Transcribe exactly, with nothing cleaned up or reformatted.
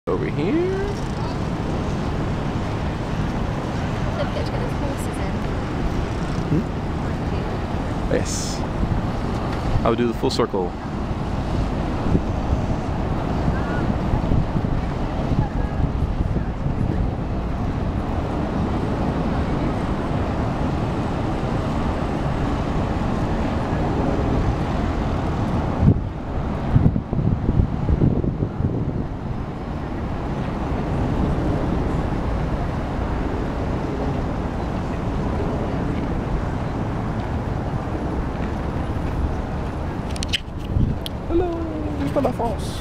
Over here. Hmm? Yes. I would do the full circle. Hello, Nicolas France.